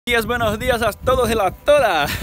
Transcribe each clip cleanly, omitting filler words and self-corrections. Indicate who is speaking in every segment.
Speaker 1: Buenos días a todos y a todas.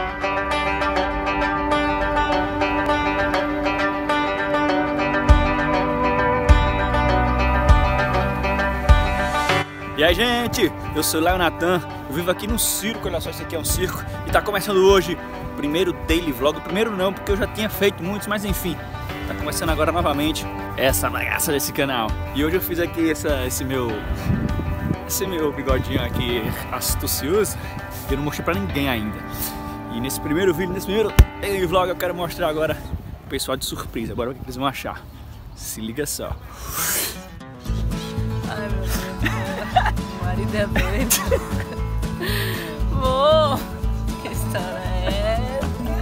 Speaker 1: E aí, gente, eu sou o Léo Natan, eu vivo aqui no circo, olha só, esse aqui é um circo e tá começando hoje o primeiro daily vlog. O primeiro não, porque eu já tinha feito muitos, mas enfim, tá começando agora novamente essa bagaça desse canal. E hoje eu fiz aqui esse meu bigodinho aqui astucioso, que eu não mostrei pra ninguém ainda. E nesse primeiro vídeo, nesse primeiro daily vlog, eu quero mostrar agora o pessoal de surpresa. Agora o que eles vão achar. Se liga só.
Speaker 2: Ai, meu Deus. O marido é doido. Vô, que história é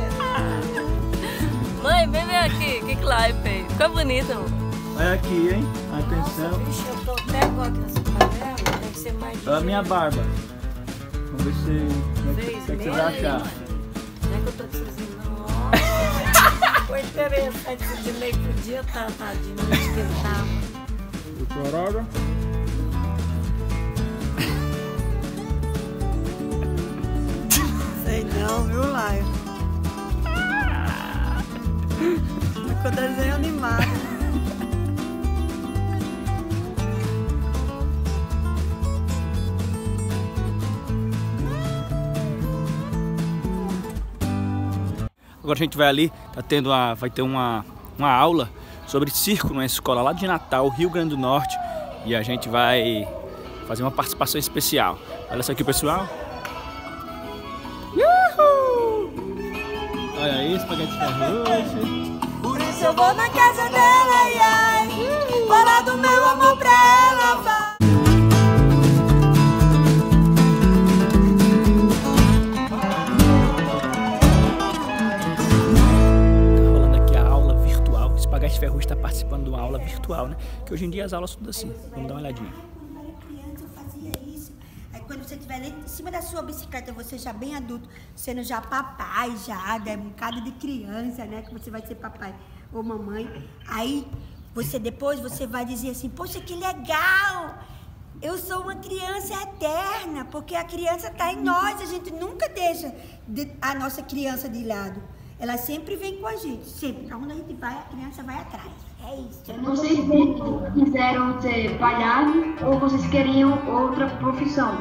Speaker 2: essa? Mãe, vem aqui. O que que lá fez? Ficou bonita, amor.
Speaker 1: Olha aqui, hein? Atenção.
Speaker 3: Nossa, bicho, eu tô até agora aqui nessa panela. Tem que ser mais.
Speaker 1: Olha a minha barba. Vamos ver se você vai achar.
Speaker 3: Não é que eu tô dizendo, não. Foi interessante, o Dinei podia estar, tadinho, onde que ele tava.
Speaker 1: Corolla.
Speaker 3: Sei não, viu, Laio? Ficou desenho animado.
Speaker 1: Agora a gente vai ali, vai ter uma aula sobre circo numa escola lá de Natal, Rio Grande do Norte, e a gente vai fazer uma participação especial. Olha só aqui, pessoal. Uhul! Olha aí, espaguete ferroxo.
Speaker 3: Por isso eu vou na casa dela, ai, ai. Falar do meu amor pra ela, vai.
Speaker 1: Espaguete Ferroxo está participando de uma aula virtual, né? Que hoje em dia as aulas são tudo assim. Vamos dar uma olhadinha.
Speaker 4: Criança, eu fazia isso. Aí quando você estiver em cima da sua bicicleta, você já bem adulto, sendo já papai, já, né? Um bocado de criança, né? Que você vai ser papai ou mamãe. Aí depois você vai dizer assim, poxa, que legal! Eu sou uma criança eterna, porque a criança está em nós, a gente nunca deixa a nossa criança de lado. Ela sempre vem com a gente, sempre. Pra onde a gente vai, a criança vai atrás. É isso.
Speaker 5: Vocês quiseram ser palhaço ou vocês queriam outra profissão?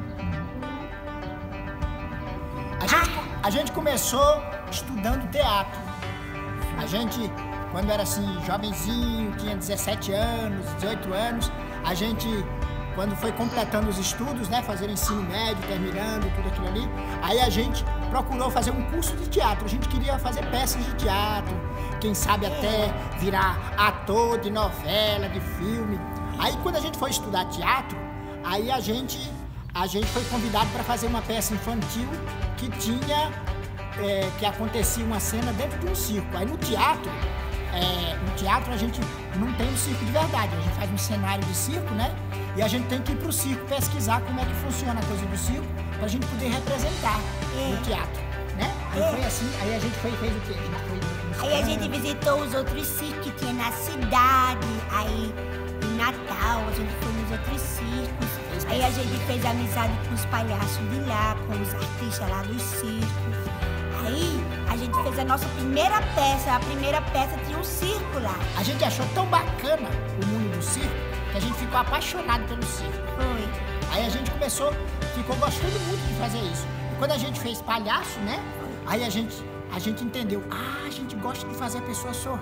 Speaker 6: A gente começou estudando teatro. A gente, quando era assim, jovenzinho, tinha 17 anos, 18 anos, a gente, quando foi completando os estudos, né, fazer ensino médio, terminando, tudo aquilo ali, aí a gente procurou fazer um curso de teatro. A gente queria fazer peças de teatro, quem sabe até virar ator de novela, de filme. Aí quando a gente foi estudar teatro, aí a gente foi convidado para fazer uma peça infantil que tinha, que acontecia uma cena dentro de um circo. Aí no teatro a gente não tem um circo de verdade, a gente faz um cenário de circo, né? E a gente tem que ir pro circo pesquisar como é que funciona a coisa do circo pra gente poder representar no teatro, né? Aí foi assim, aí a gente fez o quê?
Speaker 4: Aí a gente visitou os outros circos que tinha na cidade, aí em Natal, a gente foi nos outros circos. Aí a gente fez amizade com os palhaços de lá, com os artistas lá dos circos. Aí a gente fez a nossa primeira peça, a primeira peça tinha um circo lá.
Speaker 6: A gente achou tão bacana o mundo do circo que a gente ficou apaixonado pelo circo.
Speaker 4: Foi.
Speaker 6: Aí a gente ficou gostando muito de fazer isso. E quando a gente fez palhaço, né? Aí a gente entendeu, a gente gosta de fazer a pessoa sorrir.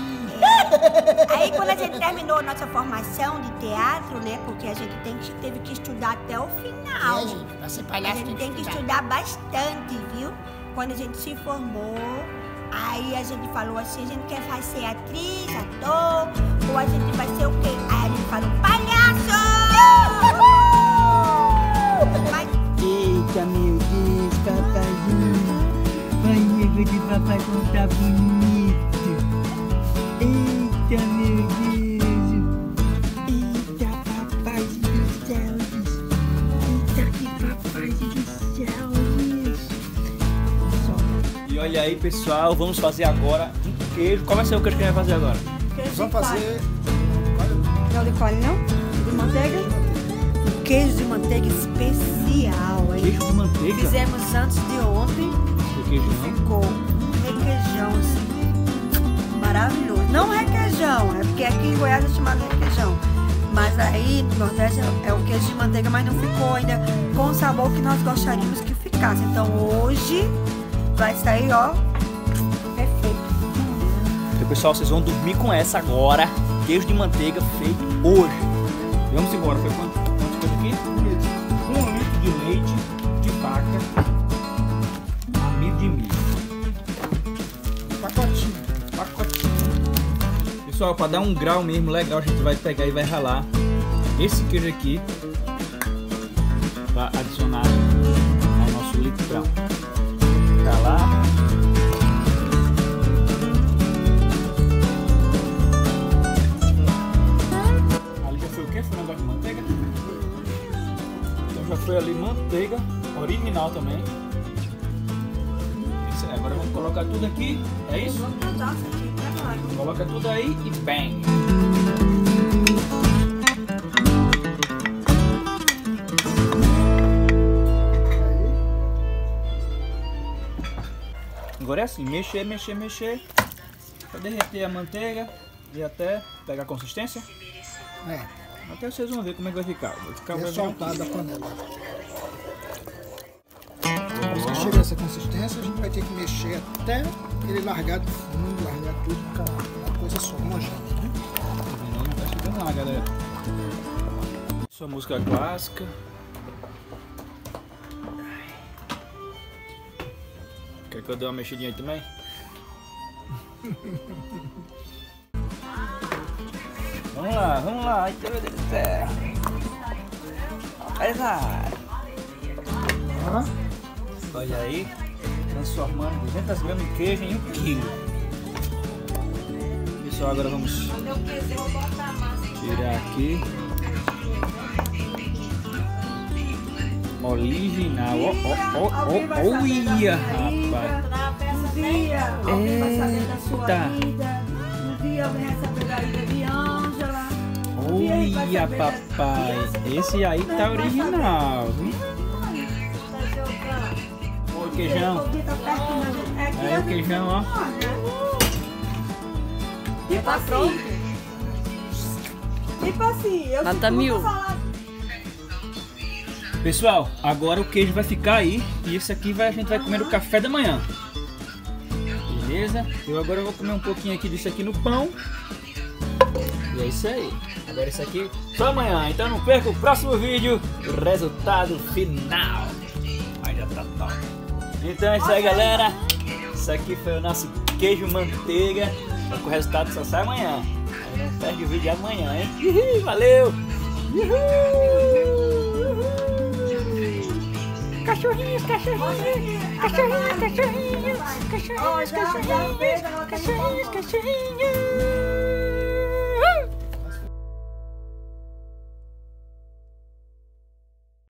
Speaker 4: Aí quando a gente terminou a nossa formação de teatro, né? Porque a gente teve que estudar até o final.
Speaker 6: Gente, pra ser palhaço
Speaker 4: a gente tem que estudar bastante, viu? Quando a gente se formou, aí a gente falou assim, a gente quer ser atriz, ator, ou a gente vai ser o quê? Aí a gente falou, palhaço! Mas...
Speaker 7: Eita, meu Deus, papaizinho. Amigo de papai como tá bonito. Eita, meu Deus. Eita, papai do céu. Eita, que papai do céu.
Speaker 1: E olha aí, pessoal, vamos fazer agora um queijo. Qual vai ser o queijo que a gente vai fazer agora?
Speaker 6: Vamos fazer...
Speaker 3: Não de coalho, não? De manteiga?
Speaker 4: queijo de manteiga especial, hein?
Speaker 1: Queijo de manteiga?
Speaker 4: Fizemos antes de ontem.
Speaker 1: O queijão?
Speaker 4: Ficou um requeijão assim, maravilhoso. Não requeijão, é porque aqui em Goiás é chamado requeijão. Mas aí no Nordeste é o queijo de manteiga, mas não ficou ainda com o sabor que nós gostaríamos que ficasse. Então hoje vai sair, ó, perfeito.
Speaker 1: Então, pessoal, vocês vão dormir com essa agora. Queijo de manteiga feito hoje. Vamos embora. Foi quantas coisas aqui? 1 litro de leite de vaca, amido de milho.
Speaker 6: Pacotinho.
Speaker 1: Pessoal, para dar um grau mesmo legal, a gente vai pegar e vai ralar esse queijo aqui para adicionar ao nosso litrão. Ralar. Ali já foi o que? Foi um negócio de manteiga? Então já foi ali manteiga original também. Isso aí, agora vamos colocar tudo aqui. É isso? Coloca tudo aí e bang! Agora é assim, mexer para derreter a manteiga e até pegar a consistência.
Speaker 6: É.
Speaker 1: Até vocês vão ver como é que vai ficar. Vai ficar
Speaker 6: É soltar da panela. Depois que chega essa consistência, a gente vai ter que mexer até ele largar do fundo, largar tudo, ficar uma coisa só, homogênea, né?
Speaker 1: Tá chegando lá, galera. Sua música clássica. Quer que eu dê uma mexidinha aí também? Vamos lá. Ai, meu Deus do céu. Olha aí, transformando 200 gramas de queijo em 1 quilo. Pessoal, agora vamos tirar aqui. Original, olha, rapaz. Olha, papai, esse aí tá original, viu? Olha o queijão. Aí o queijão, ó.
Speaker 4: Tipo assim, eu
Speaker 2: Nota mil.
Speaker 1: Pessoal, agora o queijo vai ficar aí e isso aqui a gente vai comer no café da manhã. Beleza? Eu agora vou comer um pouquinho aqui disso aqui no pão. E é isso aí. Agora isso aqui só amanhã. Então não perca o próximo vídeo, o resultado final. Aí já tá top. Então é isso aí, galera. Isso aqui foi o nosso queijo manteiga. Só que o resultado só sai amanhã. Aí não perde o vídeo de amanhã, hein? Uhul, valeu! Uhul! Cachorrinhos, cachorrinhos, cachorrinhos, cachorrinhos, cachorrinhos, cachorrinhos, cachorrinhos, cachorrinhos.